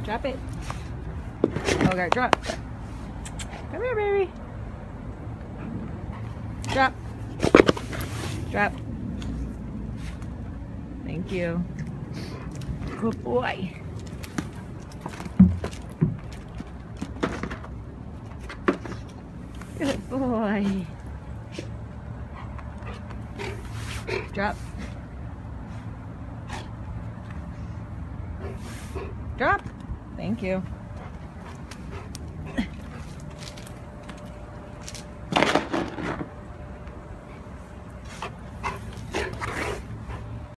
Drop it. Okay, drop. Come here, baby. Drop. Drop. Thank you. Good boy. Good boy. Drop. Drop. Thank you.